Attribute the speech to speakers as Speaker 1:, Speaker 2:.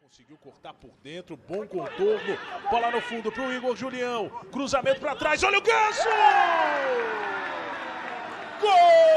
Speaker 1: Conseguiu cortar por dentro, bom contorno, bola no fundo para o Igor Julião, cruzamento para trás, olha o Ganso! Gol!